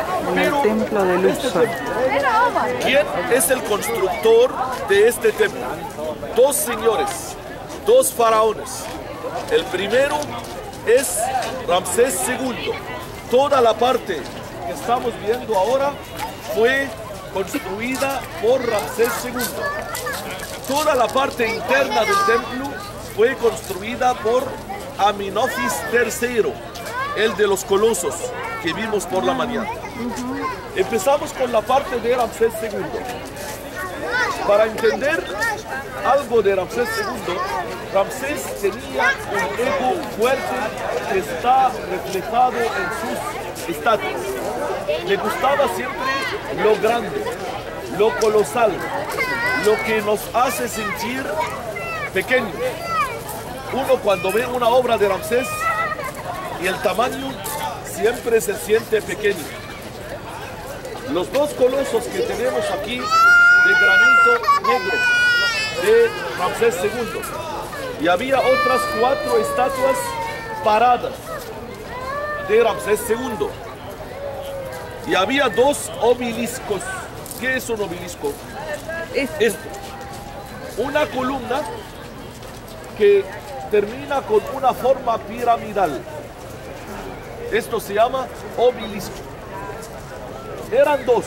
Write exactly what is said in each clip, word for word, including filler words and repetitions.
en el templo de Luxor. ¿Quién es el constructor de este templo? Dos señores, dos faraones. El primero es Ramsés segundo. Toda la parte que estamos viendo ahora fue construida por Ramsés segundo. Toda la parte interna del templo fue construida por Amenofis tercero, el de los colosos que vimos por la mañana. Empezamos con la parte de Ramsés segundo. Para entender algo de Ramsés segundo, Ramsés tenía un ego fuerte que está reflejado en sus estatuas. Le gustaba siempre lo grande, lo colosal, lo que nos hace sentir pequeños. Uno cuando ve una obra de Ramsés y el tamaño siempre se siente pequeño. Los dos colosos que tenemos aquí de granito negro de Ramsés segundo, y había otras cuatro estatuas paradas de Ramsés segundo, y había dos obeliscos. ¿Qué es un obelisco? Esto, una columna que termina con una forma piramidal. Esto se llama obelisco. Eran dos.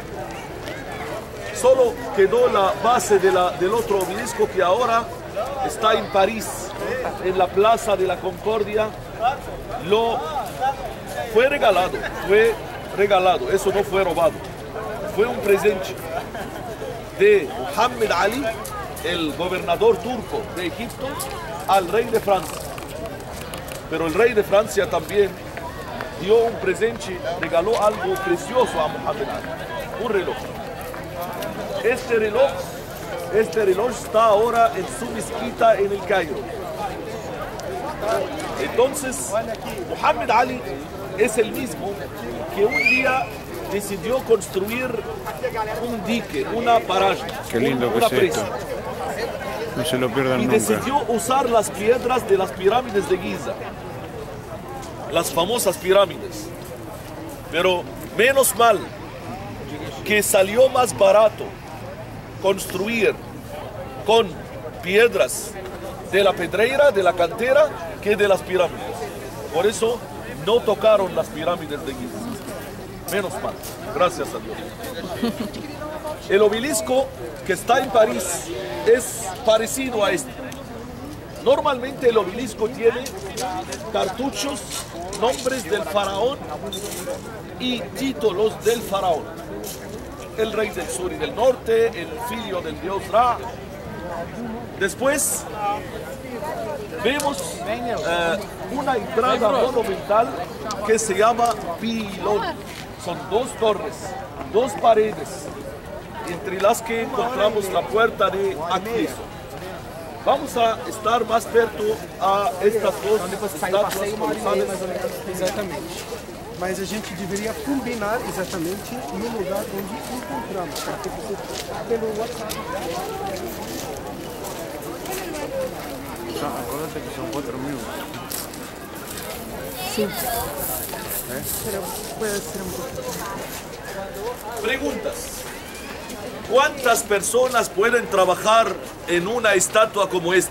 Solo quedó la base de la, del otro obelisco que ahora está en París, en la Plaza de la Concordia. Lo fue regalado, fue regalado, eso no fue robado. Fue un presente de Muhammad Ali, el gobernador turco de Egipto, al rey de Francia. Pero el rey de Francia también dio un presente, regaló algo precioso a Muhammad Ali, un reloj. Este reloj, este reloj está ahora en su mezquita en el Cairo. Entonces, Muhammad Ali es el mismo que un día decidió construir un dique, una barrage, Qué lindo una que es presa. esto. No se lo pierdan Y nunca. decidió usar las piedras de las pirámides de Giza, las famosas pirámides. Pero menos mal que salió más barato construir con piedras de la pedreira, de la cantera, que de las pirámides. Por eso no tocaron las pirámides de Giza. Menos mal, gracias a Dios. El obelisco que está en París es parecido a este. Normalmente el obelisco tiene cartuchos, nombres del faraón y títulos del faraón. El rey del sur y del norte, el filio del dios Ra. Después vemos eh, una entrada monumental que se llama pilón. Son dos torres, dos paredes, entre las que encontramos la puerta de acceso. Vamos a estar más cerca a estas dos estatuas colosales. Exatamente. Mas a gente deveria combinar exatamente no lugar onde encontramos, porque você pelo WhatsApp. Ah, acuérdate que son cuatro minutos. Sí. ¿Eh? Puede ser un poco. Preguntas. ¿Cuántas personas pueden trabajar en una estatua como esta?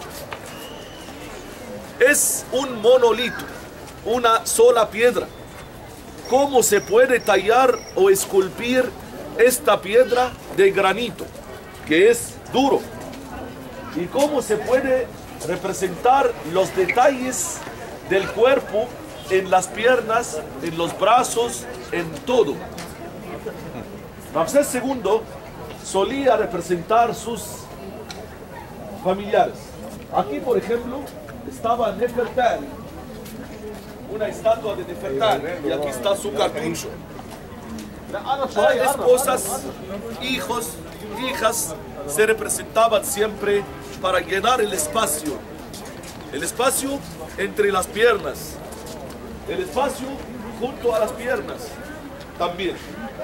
Es un monolito, una sola piedra. ¿Cómo se puede tallar o esculpir esta piedra de granito, que es duro? ¿Y cómo se puede representar los detalles del cuerpo en las piernas, en los brazos, en todo? Ramsés segundo solía representar sus familiares. Aquí, por ejemplo, estaba Nefertari, una estatua de Nefertari, y aquí está su cartucho. Las esposas, hijos, hijas se representaban siempre para llenar el espacio, el espacio entre las piernas, el espacio junto a las piernas también.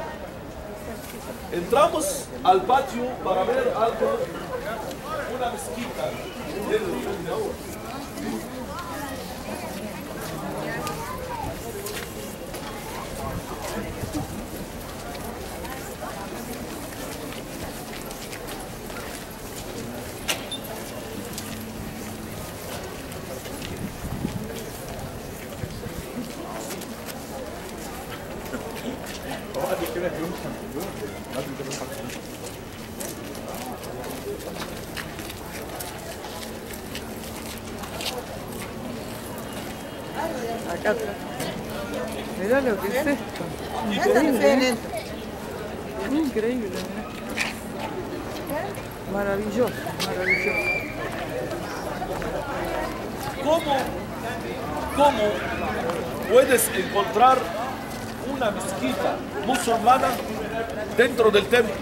Entramos al patio para ver algo, una mezquita. Acá atrás. Mirá lo que es esto. Increíble. ¿eh? Increíble, mirá. Maravilloso, maravilloso. ¿Cómo, cómo puedes encontrar una mezquita musulmana dentro del templo?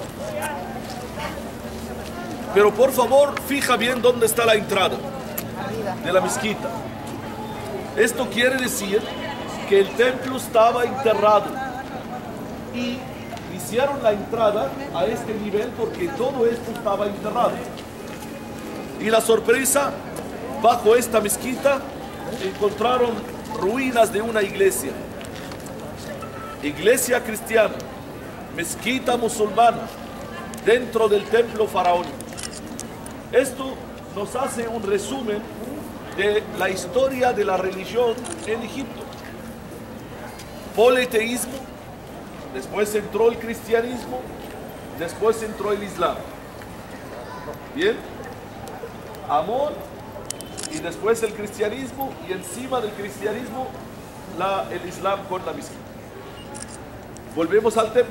Pero por favor, fija bien dónde está la entrada de la mezquita. Esto quiere decir que el templo estaba enterrado y hicieron la entrada a este nivel porque todo esto estaba enterrado. Y la sorpresa, bajo esta mezquita encontraron ruinas de una iglesia. Iglesia cristiana, mezquita musulmana, dentro del templo faraónico. Esto nos hace un resumen de la historia de la religión en Egipto. Politeísmo, después entró el cristianismo, después entró el islam. Bien, Amón y después el cristianismo, y encima del cristianismo la, el islam con la mezquita. Volvemos al templo.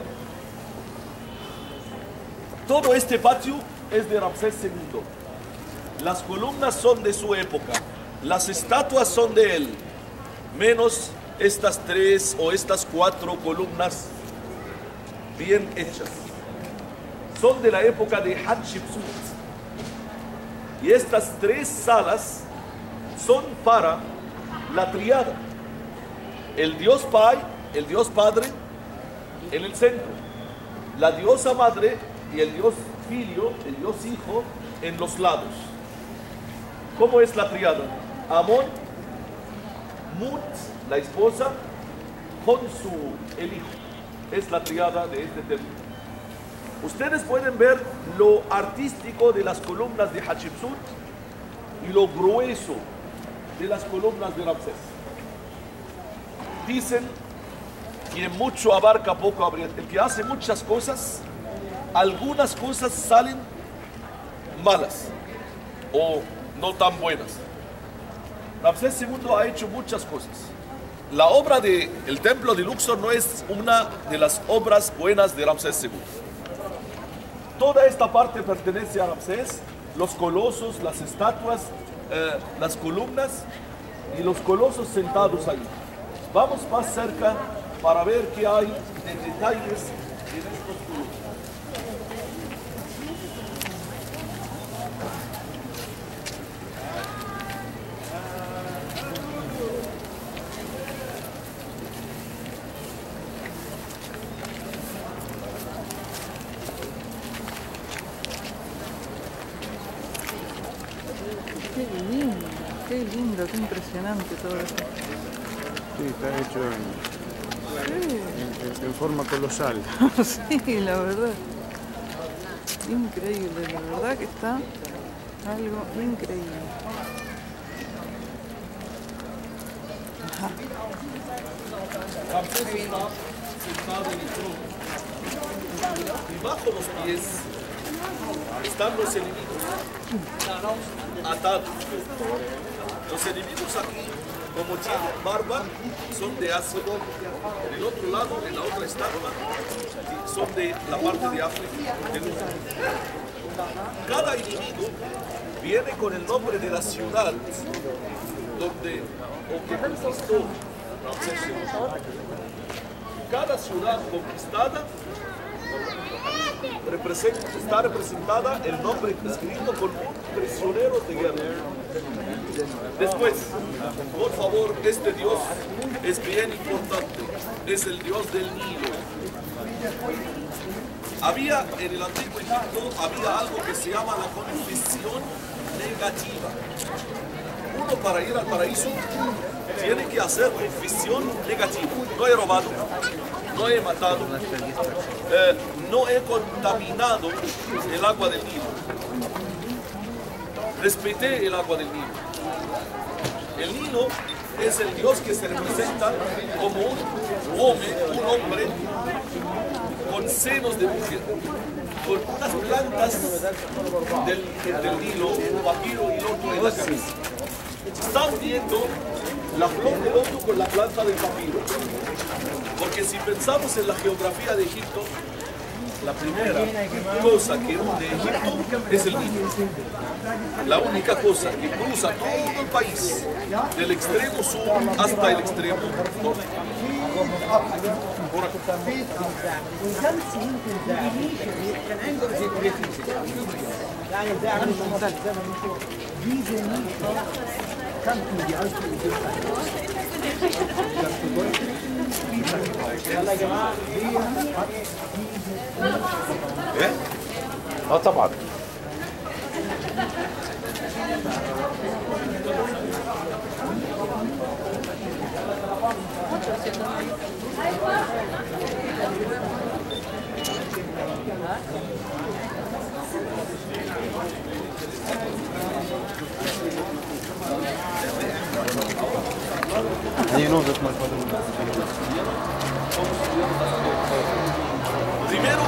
Todo este patio es de Ramsés segundo. Las columnas son de su época, las estatuas son de él, menos estas tres o estas cuatro columnas bien hechas. Son de la época de Hatshepsut. Y estas tres salas son para la triada. El Dios Pai, el Dios Padre en el centro, la diosa Madre y el Dios Filio, el Dios Hijo en los lados. ¿Cómo es la triada? Amón, Mut, la esposa, Honsu, el hijo. Es la triada de este templo. Ustedes pueden ver lo artístico de las columnas de Hatshepsut y lo grueso de las columnas de Ramsés. Dicen que mucho abarca, poco aprieta. El que hace muchas cosas, algunas cosas salen malas o no tan buenas. Ramsés segundo ha hecho muchas cosas. La obra del templo de Luxor no es una de las obras buenas de Ramsés segundo. Toda esta parte pertenece a Ramsés, los colosos, las estatuas, eh, las columnas y los colosos sentados ahí. Vamos más cerca para ver qué hay de detalles en estos colosos. Qué lindo, qué lindo, qué impresionante todo esto. Sí, está hecho en, Sí. en- en forma colosal. Sí, la verdad. Increíble, la verdad que está algo increíble. Ajá. Ramsés está sentado en el trono. Y bajo los pies están los enemigos atados. Los enemigos aquí, como tienen barba, son de Asia. En el otro lado, en la otra estatua, son de la parte de África. del norte. Cada enemigo viene con el nombre de la ciudad donde o que conquistó Ramsés segundo. Cada ciudad conquistada representa, está representada el nombre escrito con un prisionero de guerra. Después, por favor, este Dios es bien importante, es el Dios del Nilo. Había en el antiguo Egipto había algo que se llama la confesión negativa. Uno para ir al paraíso tiene que hacer confesión negativa. No he robado, no he matado, eh, no he contaminado el agua del Nilo. Respeté el agua del Nilo. El Nilo es el Dios que se representa como un hombre, un hombre con senos de mujer, con unas plantas del, del Nilo, un papiro y otro en la cabeza. Están viendo la flor del loto con la planta del papiro. Porque si pensamos en la geografía de Egipto, la primera cosa que une Egipto es el Nilo. La única cosa que cruza todo el país, del extremo sur hasta el extremo norte. Por acá. ايه؟ اه طبعا. Primero,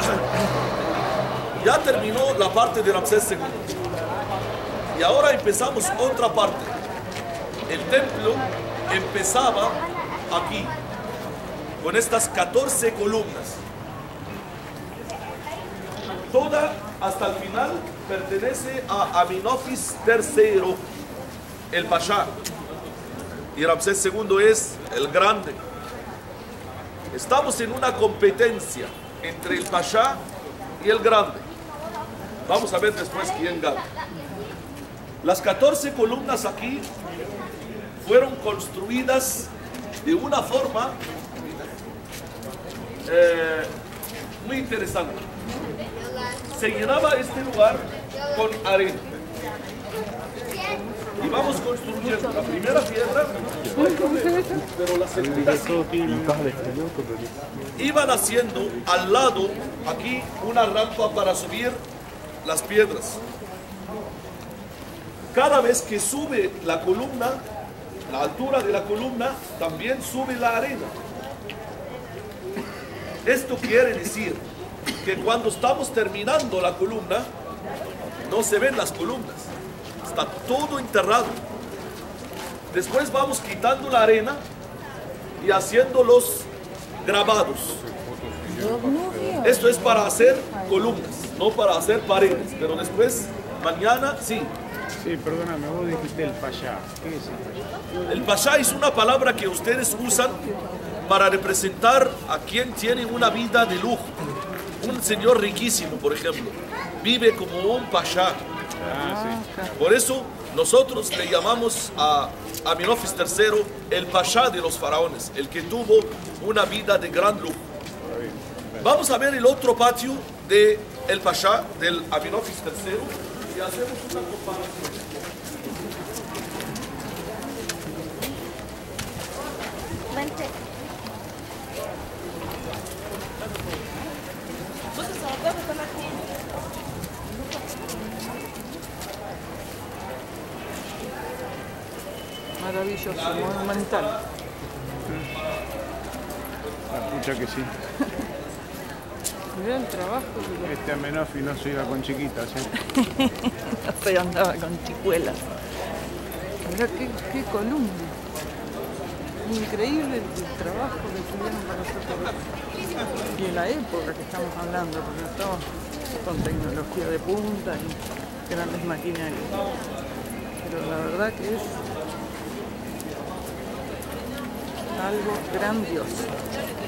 ya terminó la parte de Ramsés segundo. Y ahora empezamos otra parte. El templo empezaba aquí, con estas catorce columnas. Toda, hasta el final, pertenece a Amenofis tercero, el Pasha. Y Ramsés segundo es el grande. Estamos en una competencia entre el Pasha y el grande. Vamos a ver después quién gana. Las catorce columnas aquí fueron construidas de una forma eh, muy interesante. Se llenaba este lugar con arena. Y vamos construyendo la primera piedra, pero la segunda iban haciendo al lado aquí una rampa para subir las piedras. Cada vez que sube la columna, la altura de la columna, también sube la arena. Esto quiere decir que cuando estamos terminando la columna, no se ven las columnas. Está todo enterrado. Después vamos quitando la arena y haciendo los grabados. Esto es para hacer columnas, no para hacer paredes. Pero después, mañana, sí. Sí, perdóname, vos dijiste el Pasha. ¿Qué es el Pasha? El Pasha es una palabra que ustedes usan para representar a quien tiene una vida de lujo. Un señor riquísimo, por ejemplo, vive como un Pasha. Ah, sí. Por eso nosotros le llamamos a Amenofis tercero el Pasha de los faraones, el que tuvo una vida de gran lujo. Vamos a ver el otro patio del el Pasha, del Amenofis tercero, y hacemos una comparación. Maravilloso, monumental. La pucha que sí. Mirá el trabajo. Que Este Amenofis no se iba con chiquitas, ¿eh? no se andaba con chicuelas. Mirá qué, qué columna. Increíble el, el trabajo que tuvieron para hacer todo esto. Y en la época que estamos hablando, porque estamos con tecnología de punta y grandes maquinarias. Pero la verdad que es algo grandioso.